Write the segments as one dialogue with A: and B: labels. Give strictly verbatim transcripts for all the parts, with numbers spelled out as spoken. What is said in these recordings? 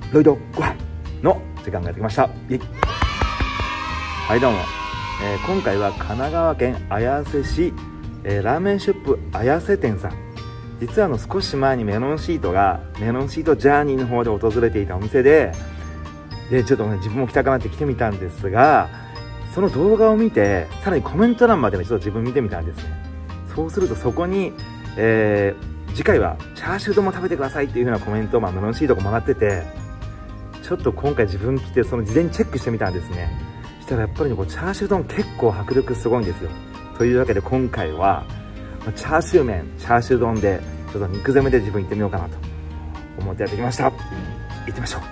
A: ロイドご飯の時間がやってきました。イエイ。はいどうも、えー、今回は神奈川県綾瀬市、えー、ラーメンショップ綾瀬店さん。実はあの少し前にメロンシートがメロンシートジャーニーの方で訪れていたお店ででちょっとね自分も来たくなって来てみたんですが、その動画を見てさらにコメント欄までねちょっと自分見てみたんですね。そうするとそこに、えー、次回はチャーシュー丼も食べてくださいっていう風なコメントを、まあ、メロンシートがもらってて、ちょっと今回自分来てその事前にチェックしてみたんですね。したらやっぱりねこうチャーシュー丼結構迫力すごいんですよ。というわけで今回はチャーシュー麺チャーシュー丼でちょっと肉攻めで自分行ってみようかなと思ってやってきました。行ってみましょう。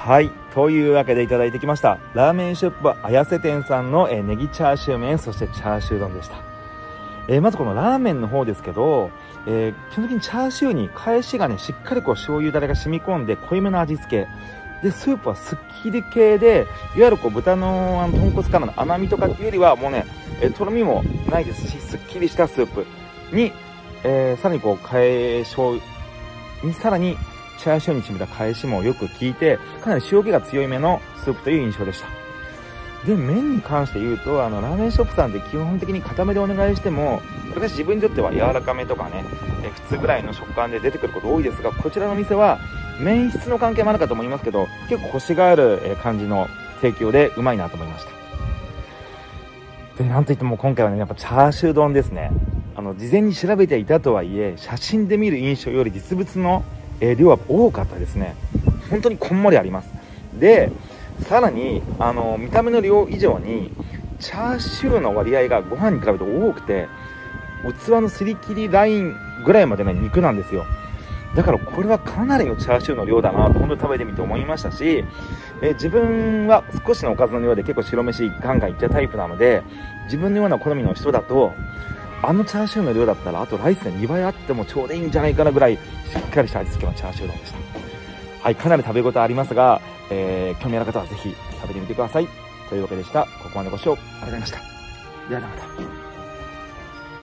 A: はい。というわけでいただいてきました。ラーメンショップ綾瀬店さんの、えー、ネギチャーシュー麺、そしてチャーシュー丼でした。えー、まずこのラーメンの方ですけど、えー、基本的にチャーシューに返しがね、しっかりこう醤油だれが染み込んで濃いめの味付け。で、スープはすっきり系で、いわゆるこう豚のあの豚骨からの甘みとかっていうよりは、もうね、えー、とろみもないですし、すっきりしたスープに、えー、さらにこう、返し醤油にさらに、チャーシューに染みた返しもよく効いて、かなり塩気が強いめのスープという印象でした。で、麺に関して言うと、あの、ラーメンショップさんって基本的に固めでお願いしても、私自分にとっては柔らかめとかね、え普通ぐらいの食感で出てくること多いですが、こちらの店は、麺質の関係もあるかと思いますけど、結構コシがある感じの提供でうまいなと思いました。で、なんといっても今回はね、やっぱチャーシュー丼ですね。あの、事前に調べていたとはいえ、写真で見る印象より実物のえー、量は多かったですね。本当にこんもりあります。で、さらに、あの、見た目の量以上に、チャーシューの割合がご飯に比べて多くて、器のすり切りラインぐらいまでね、肉なんですよ。だからこれはかなりのチャーシューの量だなと、本当に食べてみて思いましたし、えー、自分は少しのおかずの量で結構白飯ガンガンいっちゃうタイプなので、自分のような好みの人だと、あのチャーシューの量だったら、あとライスがにばいあってもちょうどいいんじゃないかなぐらい、しっかりした味付けのチャーシュー丼でした。はい、かなり食べ応えありますが、えー、興味ある方はぜひ食べてみてください。というわけでした。ここまでご視聴ありがとうございました。ではまた。